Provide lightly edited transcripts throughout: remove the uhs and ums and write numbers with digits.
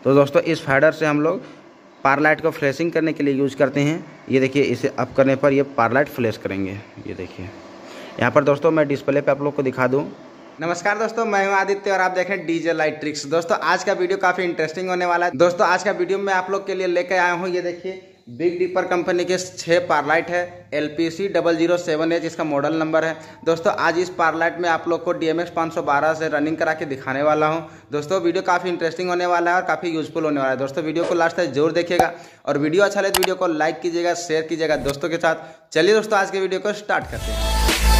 तो दोस्तों इस फाइडर से हम लोग पावर लाइट को फ्लैशिंग करने के लिए यूज़ करते हैं। ये देखिए, इसे अप करने पर ये पावर लाइट फ्लैश करेंगे। ये देखिए यहाँ पर दोस्तों मैं डिस्प्ले पे आप लोग को दिखा दूँ। नमस्कार दोस्तों, मैं हूं आदित्य और आप देख रहे हैं डीजे लाइट ट्रिक्स। दोस्तों आज का वीडियो काफ़ी इंटरेस्टिंग होने वाला है। दोस्तों आज का वीडियो में आप लोग के लिए लेकर आया हूं, ये देखिए बिग डिपर कंपनी के 6 पावर लाइट है। LPC 007H इसका मॉडल नंबर है। दोस्तों आज इस पावर लाइट में आप लोग को DMX 512 से रनिंग करा के दिखाने वाला हूं। दोस्तों वीडियो काफ़ी इंटरेस्टिंग होने वाला है और काफ़ी यूजफुल होने वाला है। दोस्तों वीडियो को लास्ट तक जरूर देखिएगा और वीडियो अच्छा लगे तो वीडियो को लाइक कीजिएगा, शेयर कीजिएगा दोस्तों के साथ। चलिए दोस्तों आज के वीडियो को स्टार्ट करते हैं।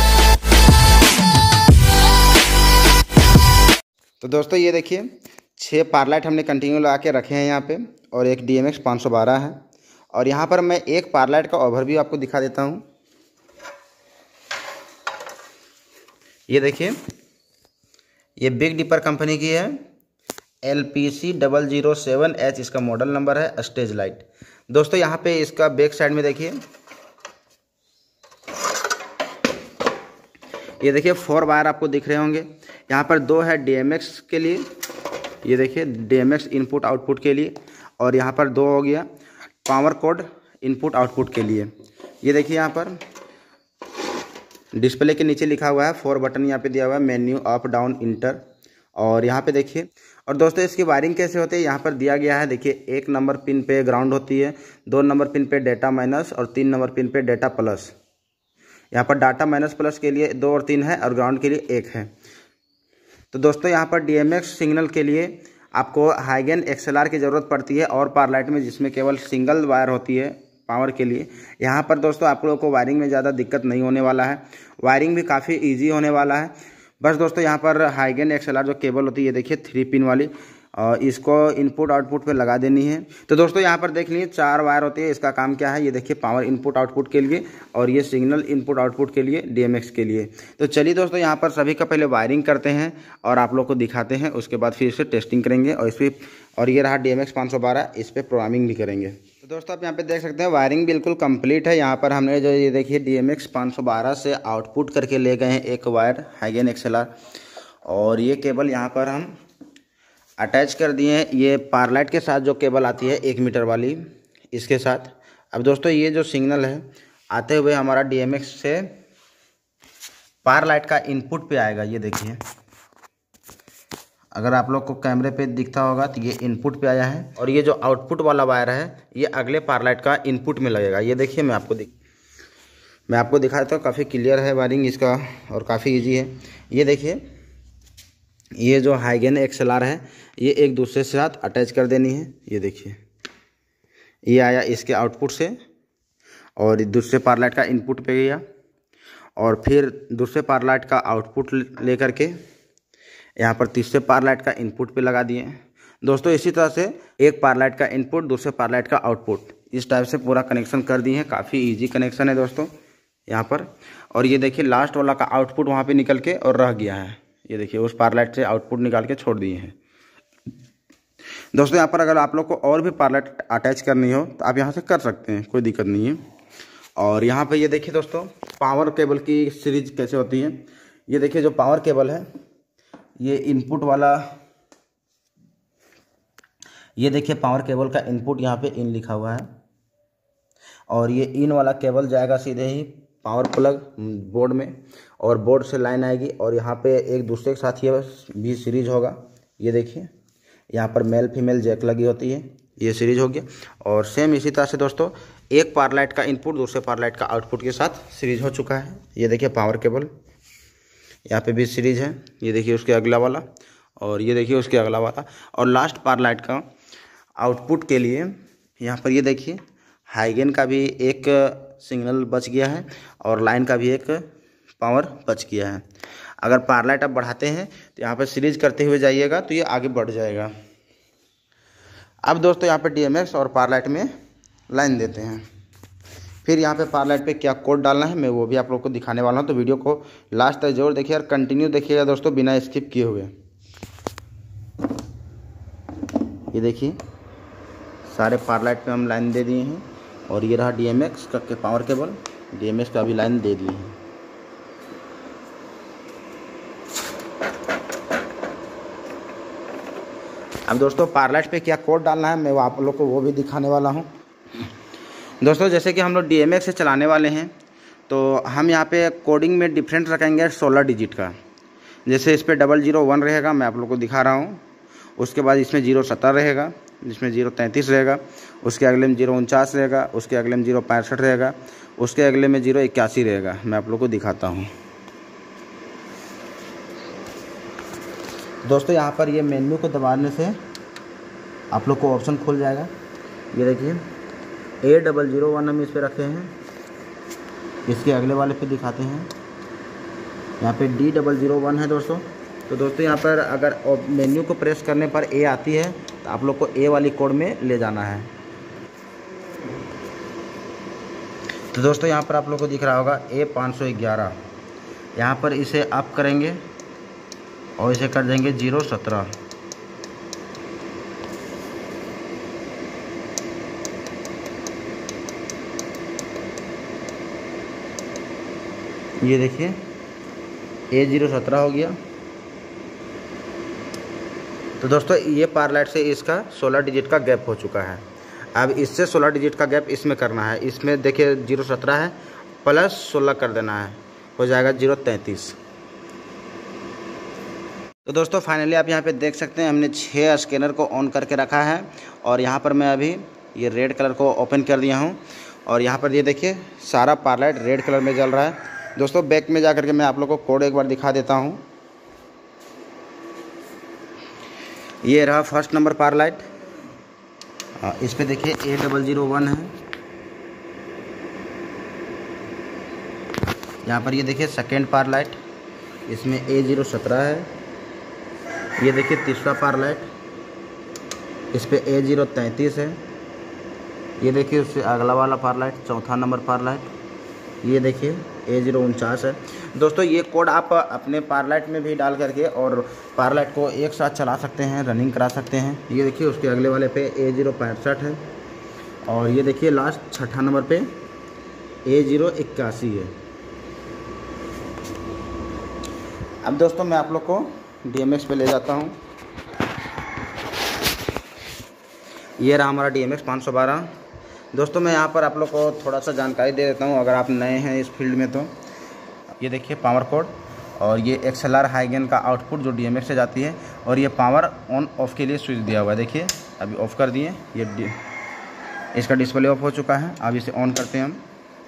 तो दोस्तों ये देखिए 6 पावर लाइट हमने कंटिन्यू लगा के रखे हैं यहाँ पे और एक DMX 512 है। और यहाँ पर मैं एक पावर लाइट का ओवरव्यू आपको दिखा देता हूँ। ये देखिए ये बिग डिपर कंपनी की है, LPC 007H इसका मॉडल नंबर है, स्टेज लाइट। दोस्तों यहाँ पे इसका बैक साइड में देखिए, ये देखिए 4 वायर आपको दिख रहे होंगे। यहाँ पर 2 है DMX के लिए, ये देखिए DMX इनपुट आउटपुट के लिए, और यहाँ पर 2 हो गया पावर कोड इनपुट आउटपुट के लिए। ये देखिए यहाँ पर डिस्प्ले के नीचे लिखा हुआ है 4 बटन यहाँ पे दिया हुआ है, मेन्यू अप डाउन इंटर। और यहाँ पे देखिए, और दोस्तों इसकी वायरिंग कैसे होती है यहाँ पर दिया गया है। देखिए 1 नंबर पिन पे ग्राउंड होती है, 2 नंबर पिन पे डेटा माइनस और 3 नंबर पिन पे डेटा प्लस। यहाँ पर डाटा माइनस प्लस के लिए 2 और 3 है और ग्राउंड के लिए 1 है। तो दोस्तों यहाँ पर DMX सिग्नल के लिए आपको हाई गेन XLR की ज़रूरत पड़ती है और पावर लाइट में जिसमें केवल सिंगल वायर होती है पावर के लिए। यहाँ पर दोस्तों आप लोगों को वायरिंग में ज़्यादा दिक्कत नहीं होने वाला है, वायरिंग भी काफ़ी इजी होने वाला है। बस दोस्तों यहाँ पर हाई गेन XLR जो केबल होती है, ये देखिए 3 पिन वाली, और इसको इनपुट आउटपुट पे लगा देनी है। तो दोस्तों यहाँ पर देख लीजिए 4 वायर होती है। इसका काम क्या है, ये देखिए पावर इनपुट आउटपुट के लिए और ये सिग्नल इनपुट आउटपुट के लिए DMX के लिए। तो चलिए दोस्तों यहाँ पर सभी का पहले वायरिंग करते हैं और आप लोग को दिखाते हैं, उसके बाद फिर इसे टेस्टिंग करेंगे और इस पर, और ये रहा DMX 512, इस पर प्रोग्रामिंग भी करेंगे। तो दोस्तों आप यहाँ पे देख सकते हैं वायरिंग बिल्कुल कंप्लीट है। यहाँ पर हमने जो ये देखिए DMX 512 से आउटपुट करके ले गए हैं एक वायर हाई गेन XLR, और ये केबल यहाँ पर हम अटैच कर दिए हैं ये पावर लाइट के साथ जो केबल आती है 1 मीटर वाली, इसके साथ। अब दोस्तों ये जो सिग्नल है आते हुए हमारा DMX से पावर लाइट का इनपुट पे आएगा। ये देखिए अगर आप लोग को कैमरे पे दिखता होगा तो ये इनपुट पे आया है, और ये जो आउटपुट वाला वायर है ये अगले पावर लाइट का इनपुट में लगेगा। ये देखिए मैं आपको दिखाता हूँ, काफ़ी क्लियर है वायरिंग इसका और काफ़ी ईजी है। ये देखिए ये जो हाई गेन XLR है ये एक दूसरे के साथ अटैच कर देनी है। ये देखिए ये आया इसके आउटपुट से और दूसरे पावर लाइट का इनपुट पे गया, और फिर दूसरे पावर लाइट का आउटपुट लेकर के यहाँ पर तीसरे पावर लाइट का इनपुट पे लगा दिए। दोस्तों इसी तरह से एक पावर लाइट का इनपुट दूसरे पावर लाइट का आउटपुट, इस टाइप से पूरा कनेक्शन कर दिए हैं। काफ़ी ईजी कनेक्शन है दोस्तों यहाँ पर। और ये देखिए लास्ट वाला का आउटपुट वहाँ पर निकल के और रह गया है। ये देखिए उस पावर लाइट से आउटपुट निकाल के छोड़ दिए हैं। दोस्तों यहाँ पर अगर आप लोग को और भी पावर लाइट अटैच करनी हो तो आप यहाँ से कर सकते हैं, कोई दिक्कत नहीं है। और यहाँ पे ये देखिए दोस्तों पावर केबल की सीरीज कैसे होती है। ये देखिए जो पावर केबल है ये इनपुट वाला, ये देखिए पावर केबल का इनपुट यहाँ पे इन लिखा हुआ है, और ये इन वाला केबल जाएगा सीधे ही पावर प्लग बोर्ड में, और बोर्ड से लाइन आएगी और यहाँ पे एक दूसरे के साथ ये भी सीरीज होगा। ये देखिए यहाँ पर मेल फीमेल जैक लगी होती है, ये सीरीज हो गया। और सेम इसी तरह से दोस्तों एक पावर लाइट का इनपुट दूसरे पावर लाइट का आउटपुट के साथ सीरीज हो चुका है। ये देखिए पावर केबल यहाँ पे भी सीरीज है, ये देखिए उसके अगला वाला, और ये देखिए उसके अगला वाला। और लास्ट पावर लाइट का आउटपुट के लिए यहाँ पर ये देखिए हाई गेन का भी एक सिग्नल बच गया है और लाइन का भी एक पावर बच गया है। अगर पावर लाइट आप बढ़ाते हैं तो यहाँ पर सीरीज करते हुए जाइएगा तो ये आगे बढ़ जाएगा। अब दोस्तों यहाँ पे DMX और पावर लाइट में लाइन देते हैं, फिर यहाँ पे पावर लाइट पे क्या कोड डालना है मैं वो भी आप लोग को दिखाने वाला हूँ। तो वीडियो को लास्ट तक जरूर देखिए और कंटिन्यू देखिएगा दोस्तों बिना स्किप किए हुए। ये देखिए सारे पावर लाइट पे हम लाइन दे दिए हैं, और ये रहा DMX का पावर केबल, DMX का भी लाइन दे दिए हैं। अब दोस्तों पावर पे क्या कोड डालना है मैं आप लोग को वो भी दिखाने वाला हूँ। दोस्तों जैसे कि हम लोग DMX से चलाने वाले हैं तो हम यहाँ पे कोडिंग में डिफरेंट रखेंगे 16 डिजिट का। जैसे इस पर 001 रहेगा, मैं आप लोग को दिखा रहा हूँ। उसके बाद इसमें 017 रहेगा, जिसमें 033 रहेगा, उसके अगले में 049 रहेगा, उसके अगले में 065 रहेगा, उसके अगले में 081 रहेगा। मैं आप लोग को दिखाता हूँ। दोस्तों यहाँ पर ये मेन्यू को दबाने से आप लोग को ऑप्शन खुल जाएगा। ये देखिए A001 हम इस पे रखे हैं। इसके अगले वाले पे दिखाते हैं, यहाँ पे D001 है दोस्तों। तो दोस्तों यहाँ पर अगर मेन्यू को प्रेस करने पर A आती है तो आप लोग को A वाली कोड में ले जाना है। तो दोस्तों यहाँ पर आप लोग को दिख रहा होगा A511। यहाँ पर इसे अप करेंगे और इसे कर देंगे 017। ये देखिए A017 हो गया। तो दोस्तों ये पावर लाइट से इसका 16 डिजिट का गैप हो चुका है। अब इससे 16 डिजिट का गैप इसमें करना है। इसमें देखिए 017 है प्लस 16 कर देना है, हो जाएगा 033। तो दोस्तों फाइनली आप यहाँ पे देख सकते हैं हमने 6 स्कैनर को ऑन करके रखा है और यहाँ पर मैं अभी ये रेड कलर को ओपन कर दिया हूँ और यहाँ पर ये देखिए सारा पावर लाइट रेड कलर में जल रहा है। दोस्तों बैक में जा करके मैं आप लोग को कोड एक बार दिखा देता हूँ। ये रहा फर्स्ट नंबर पावर लाइट, इस पे देखिए A001 है। यहाँ पर ये देखिए सेकेंड पावर लाइट, इसमें A017 है। ये देखिए तीसरा पावर लाइट, इस पे A033 है। ये देखिए उससे अगला वाला पावर लाइट चौथा नंबर पावर लाइट, ये देखिए A049 है। दोस्तों ये कोड आप अपने पावर लाइट में भी डाल करके और पावर लाइट को एक साथ चला सकते हैं, रनिंग करा सकते हैं। ये देखिए उसके अगले वाले पे A065 है और ये देखिए लास्ट छठा नंबर पे A081 है। अब दोस्तों मैं आप लोग को DMX पे ले जाता हूँ। ये रहा हमारा DMX 512। दोस्तों मैं यहाँ पर आप लोग को थोड़ा सा जानकारी दे देता हूँ अगर आप नए हैं इस फील्ड में। तो ये देखिए पावर कोड और ये XLR हाई गेन का आउटपुट जो DMX से जाती है और ये पावर ऑन ऑफ के लिए स्विच दिया हुआ है। देखिए अभी ऑफ़ कर दिए, ये इसका डिस्प्ले ऑफ हो चुका है। अब इसे ऑन करते हैं हम,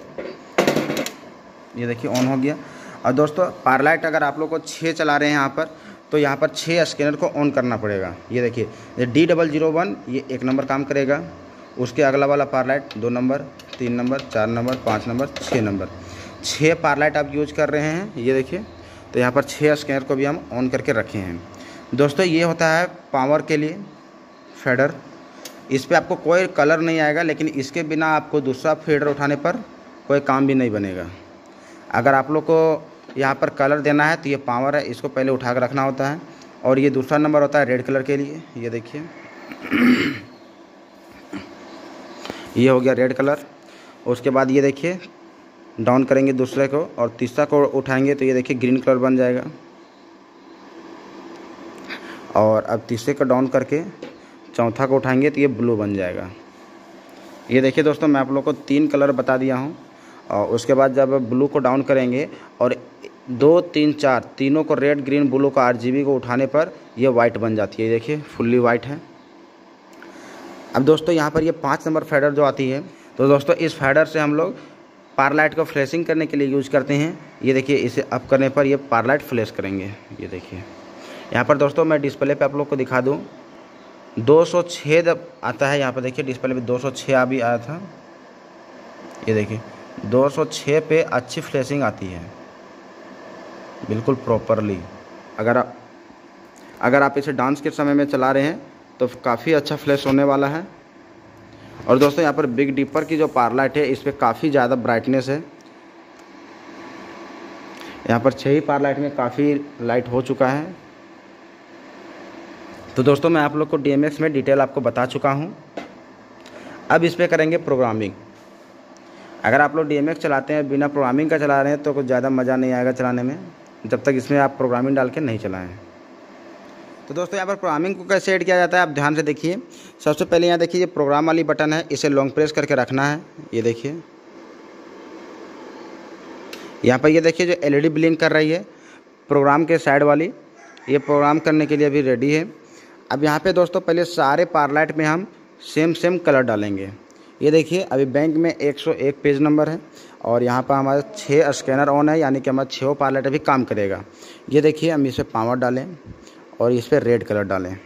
ये देखिए ऑन हो गया। और दोस्तों पावर लाइट अगर आप लोग को 6 चला रहे हैं यहाँ पर तो यहाँ पर 6 स्कैनर को ऑन करना पड़ेगा। ये देखिए ये D001 ये 1 नंबर काम करेगा, उसके अगला वाला power light 2 number, 3 number, 4 number, 5 number, 6 number, 6 power light आप यूज कर रहे हैं। ये देखिए तो यहाँ पर 6 स्कैनर को भी हम ऑन करके रखे हैं। दोस्तों ये होता है पावर के लिए फेडर। इस पर आपको कोई कलर नहीं आएगा, लेकिन इसके बिना आपको दूसरा फेडर उठाने पर कोई काम भी नहीं बनेगा। अगर आप लोग को यहाँ पर कलर देना है तो ये पावर है, इसको पहले उठा कर रखना होता है। और ये दूसरा नंबर होता है रेड कलर के लिए। ये देखिए ये हो गया रेड कलर। उसके बाद ये देखिए डाउन करेंगे दूसरे को और तीसरा को उठाएंगे तो ये देखिए ग्रीन कलर बन जाएगा। और अब तीसरे को डाउन करके चौथा को उठाएंगे तो ये ब्लू बन जाएगा। ये देखिए दोस्तों मैं आप लोग को 3 कलर बता दिया हूँ। और उसके बाद जब ब्लू को डाउन करेंगे और 2, 3, 4 तीनों को रेड, ग्रीन, ब्लू का RGB को उठाने पर ये वाइट बन जाती है। देखिए फुल्ली वाइट है। अब दोस्तों यहाँ पर ये 5 नंबर फेडर जो आती है, तो दोस्तों इस फेडर से हम लोग पावर लाइट को फ्लैशिंग करने के लिए यूज़ करते हैं। ये देखिए इसे अप करने पर ये पावर लाइट फ्लैश करेंगे। ये देखिए यहाँ पर दोस्तों मैं डिस्प्ले पे आप लोग को दिखा दूँ 206 आता है। यहाँ पर देखिए डिस्प्ले पे 206 अभी आया था। ये देखिए 206 पे अच्छी फ्लैशिंग आती है बिल्कुल प्रॉपरली। अगर आप इसे डांस के समय में चला रहे हैं तो काफ़ी अच्छा फ्लैश होने वाला है। और दोस्तों यहाँ पर बिग डिपर की जो पावर लाइट है इस पर काफ़ी ज़्यादा ब्राइटनेस है। यहाँ पर 6 ही पावर लाइट में काफ़ी लाइट हो चुका है। तो दोस्तों मैं आप लोग को DMX में डिटेल आपको बता चुका हूँ। अब इस पर करेंगे प्रोग्रामिंग। अगर आप लोग DMX चलाते हैं बिना प्रोग्रामिंग का चला रहे हैं तो कुछ ज़्यादा मज़ा नहीं आएगा चलाने में, जब तक इसमें आप प्रोग्रामिंग डाल के नहीं चलाएं। तो दोस्तों यहाँ पर प्रोग्रामिंग को कैसे ऐड किया जाता है आप ध्यान से देखिए। सबसे पहले यहाँ देखिए ये प्रोग्राम वाली बटन है, इसे लॉन्ग प्रेस करके रखना है। ये देखिए यहाँ पर ये देखिए जो एलईडी ब्लिंक कर रही है प्रोग्राम के साइड वाली, ये प्रोग्राम करने के लिए अभी रेडी है। अब यहाँ पे दोस्तों पहले सारे पारलाइट में हम सेम कलर डालेंगे। ये देखिए अभी बैंक में 101 पेज नंबर है और यहाँ पर हमारे 6 स्कैनर ऑन है, यानी कि हमारा 6 पारलाइट अभी काम करेगा। ये देखिए हम इस पर पावर डालें और इस पर रेड कलर डालें।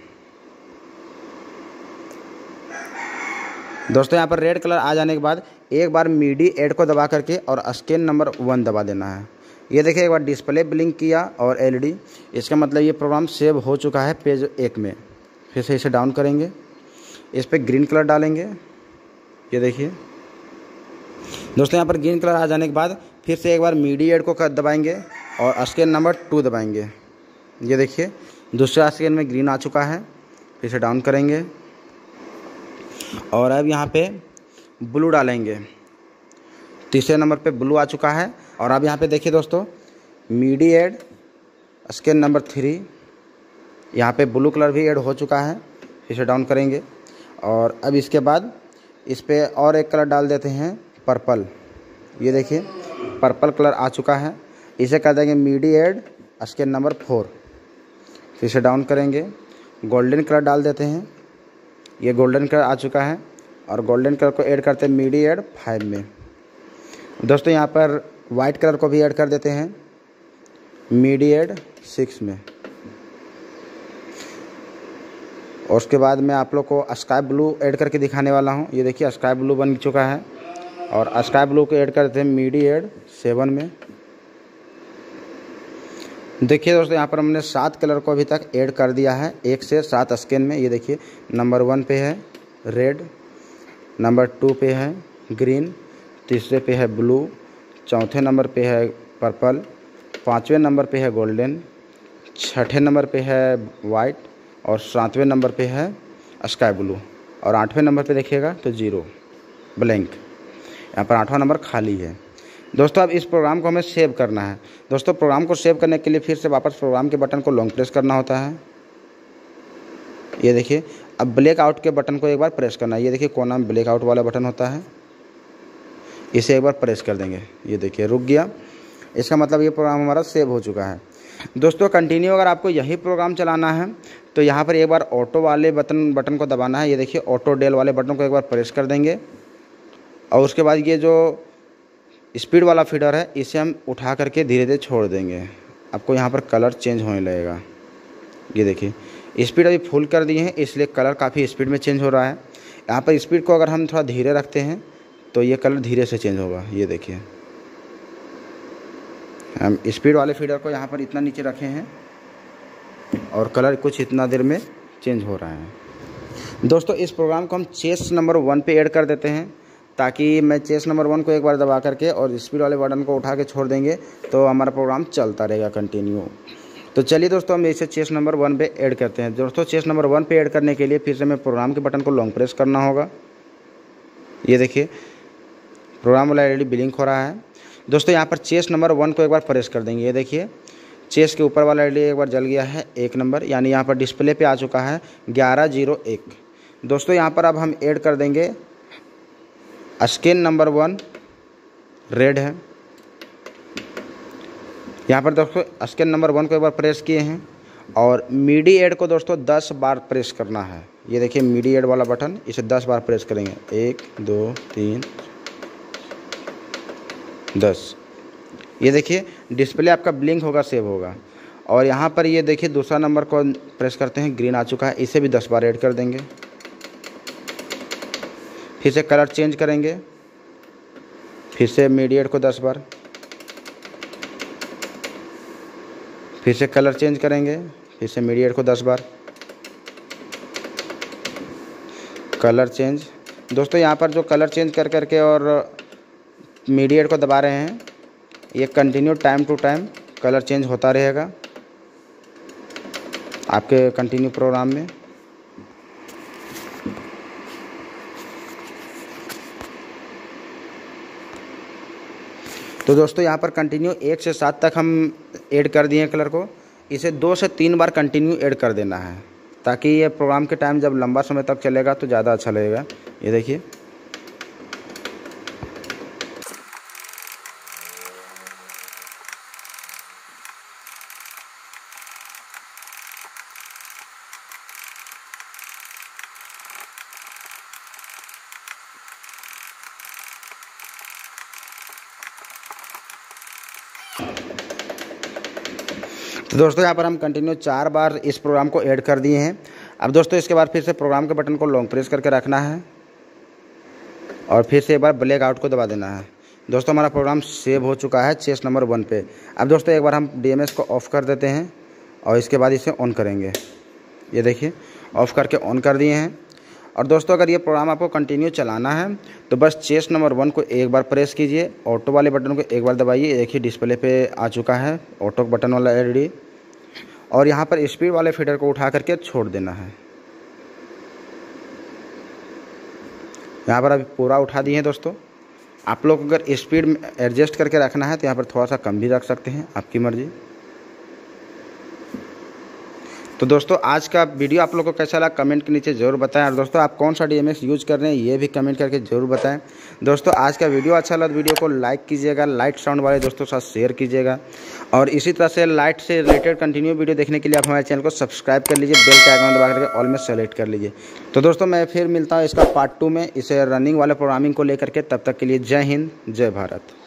दोस्तों यहाँ पर रेड कलर आ जाने के बाद एक बार मीडी ऐड को दबा करके और स्कैन नंबर 1 दबा देना है। ये देखिए एक बार डिस्प्ले ब्लिंक किया और एलईडी, इसका मतलब ये प्रोग्राम सेव हो चुका है पेज 1 में। फिर से इसे डाउन करेंगे, इस पर ग्रीन कलर डालेंगे। ये देखिए दोस्तों यहाँ पर ग्रीन कलर आ जाने के बाद फिर से एक बार मीडी ऐड को दबाएंगे और स्कैन नंबर 2 दबाएंगे। ये देखिए दूसरा स्कैन में ग्रीन आ चुका है। फिर से डाउन करेंगे और अब यहाँ पे ब्लू डालेंगे। तीसरे नंबर पे ब्लू आ चुका है और अब यहाँ पे देखिए दोस्तों मीडी ऐड स्कैन नंबर 3, यहाँ पे ब्लू कलर भी ऐड हो चुका है। फिर से डाउन करेंगे और अब इसके बाद इस पे और एक कलर डाल देते हैं पर्पल। ये देखिए पर्पल कलर आ चुका है, इसे कर देंगे मीडी ऐड स्कैन नंबर 4। फिर से डाउन करेंगे, गोल्डन कलर डाल देते हैं। ये गोल्डन कलर आ चुका है और गोल्डन कलर को ऐड करते हैं मीडी ऐड 5 में। दोस्तों यहाँ पर वाइट कलर को भी ऐड कर देते हैं मीडी ऐड 6 में। और उसके बाद मैं आप लोग को स्काई ब्लू ऐड करके दिखाने वाला हूँ। ये देखिए स्काई ब्लू बन चुका है और स्काई ब्लू को ऐड कर देते हैं मीडी ऐड 7 में। देखिए दोस्तों यहाँ पर हमने 7 कलर को अभी तक ऐड कर दिया है 1 से 7 स्कैन में। ये देखिए नंबर 1 पे है रेड, नंबर 2 पे है ग्रीन, तीसरे पे है ब्लू, चौथे नंबर पे है पर्पल, 5वें नंबर पे है गोल्डन, 6ठे नंबर पे है वाइट और 7वें नंबर पे है स्काई ब्लू और 8वें नंबर पे देखिएगा तो 0 ब्लैंक। यहाँ पर 8वां नंबर खाली है। दोस्तों अब इस प्रोग्राम को हमें सेव करना है। दोस्तों प्रोग्राम को सेव करने के लिए फिर से वापस प्रोग्राम के बटन को लॉन्ग प्रेस करना होता है। ये देखिए अब ब्लैक आउट के बटन को एक बार प्रेस करना है। ये देखिए कोना में ब्लैक आउट वाला बटन होता है, इसे एक बार प्रेस कर देंगे। ये देखिए रुक गया, इसका मतलब ये प्रोग्राम हमारा सेव हो चुका है। दोस्तों कंटिन्यू अगर आपको यही प्रोग्राम चलाना है तो यहाँ पर एक बार ऑटो वाले बटन को दबाना है। ये देखिए ऑटो डेल वाले बटन को एक बार प्रेस कर देंगे और उसके बाद ये जो स्पीड वाला फीडर है इसे हम उठा करके धीरे धीरे छोड़ देंगे। आपको यहाँ पर कलर चेंज होने लगेगा। ये देखिए स्पीड अभी फुल कर दिए हैं इसलिए कलर काफ़ी स्पीड में चेंज हो रहा है। यहाँ पर स्पीड को अगर हम थोड़ा धीरे रखते हैं तो ये कलर धीरे से चेंज होगा। ये देखिए हम स्पीड वाले फीडर को यहाँ पर इतना नीचे रखे हैं और कलर कुछ इतना देर में चेंज हो रहा है। दोस्तों इस प्रोग्राम को हम चेस नंबर 1 पे ऐड कर देते हैं, ताकि मैं चेस नंबर 1 को एक बार दबा करके और स्पीड वाले बटन को उठा के छोड़ देंगे तो हमारा प्रोग्राम चलता रहेगा कंटिन्यू। तो चलिए दोस्तों हम इसे चेस नंबर 1 पे ऐड करते हैं। दोस्तों चेस नंबर 1 पे ऐड करने के लिए फिर से मैं प्रोग्राम के बटन को लॉन्ग प्रेस करना होगा। ये देखिए प्रोग्राम वाला एलईडी ब्लिंक हो रहा है। दोस्तों यहाँ पर चेस नंबर 1 को एक बार प्रेस कर देंगे। ये देखिए चेस के ऊपर वाला एलईडी एक बार जल गया है 1 नंबर, यानी यहाँ पर डिस्प्ले पे आ चुका है 1101। दोस्तों यहाँ पर अब हम ऐड कर देंगे स्कैन नंबर 1 रेड है। यहाँ पर दोस्तों स्कैन नंबर 1 को एक बार प्रेस किए हैं और मीडी ऐड को दोस्तों 10 बार प्रेस करना है। ये देखिए मीडी ऐड वाला बटन, इसे 10 बार प्रेस करेंगे। 1 2 3 10। ये देखिए डिस्प्ले आपका ब्लिंक होगा, सेव होगा। और यहाँ पर ये देखिए दूसरा नंबर को प्रेस करते हैं, ग्रीन आ चुका है, इसे भी 10 बार ऐड कर देंगे। फिर से कलर चेंज करेंगे, फिर से मीडी ऐड को 10 बार, फिर से कलर चेंज करेंगे, फिर से मीडी ऐड को 10 बार, कलर चेंज। दोस्तों यहाँ पर जो कलर चेंज कर करके और मीडी ऐड को दबा रहे हैं, ये continue time to time colour change होता रहेगा आपके कंटिन्यू प्रोग्राम में। तो दोस्तों यहाँ पर कंटिन्यू 1 से 7 तक हम ऐड कर दिए कलर को। इसे 2 से 3 बार कंटिन्यू ऐड कर देना है, ताकि ये प्रोग्राम के टाइम जब लंबा समय तक चलेगा तो ज़्यादा अच्छा लगेगा। ये देखिए, तो दोस्तों यहाँ पर हम कंटिन्यू 4 बार इस प्रोग्राम को ऐड कर दिए हैं। अब दोस्तों इसके बाद फिर से प्रोग्राम के बटन को लॉन्ग प्रेस करके रखना है और फिर से एक बार ब्लैक आउट को दबा देना है। दोस्तों हमारा प्रोग्राम सेव हो चुका है चेस नंबर 1 पे। अब दोस्तों एक बार हम DMS को ऑफ़ कर देते हैं और इसके बाद इसे ऑन करेंगे। ये देखिए, ऑफ़ करके ऑन कर दिए हैं। और दोस्तों अगर ये प्रोग्राम आपको कंटिन्यू चलाना है तो बस चेस नंबर 1 को एक बार प्रेस कीजिए, ऑटो वाले बटन को एक बार दबाइए। देखिए डिस्प्ले पे आ चुका है ऑटो बटन वाला LED, और यहाँ पर स्पीड वाले फीडर को उठा करके छोड़ देना है। यहाँ पर अभी पूरा उठा दिए हैं। दोस्तों आप लोग अगर स्पीड एडजस्ट करके रखना है तो यहाँ पर थोड़ा सा कम भी रख सकते हैं, आपकी मर्जी। तो दोस्तों आज का वीडियो आप लोगों को कैसा लगा कमेंट के नीचे ज़रूर बताएं, और दोस्तों आप कौन सा DMS यूज़ कर रहे हैं ये भी कमेंट करके ज़रूर बताएं। दोस्तों आज का वीडियो अच्छा लगा तो वीडियो को लाइक कीजिएगा, लाइट साउंड वाले दोस्तों के साथ शेयर कीजिएगा, और इसी तरह से लाइट से रिलेटेड कंटिन्यू वीडियो देखने के लिए आप हमारे चैनल को सब्सक्राइब कर लीजिए, बेल के आइकन दबा करके ऑल में सेलेक्ट कर लीजिए। तो दोस्तों मैं फिर मिलता हूँ इसका पार्ट 2 में, इसे रनिंग वाले प्रोग्रामिंग को लेकर के। तब तक के लिए जय हिंद, जय भारत।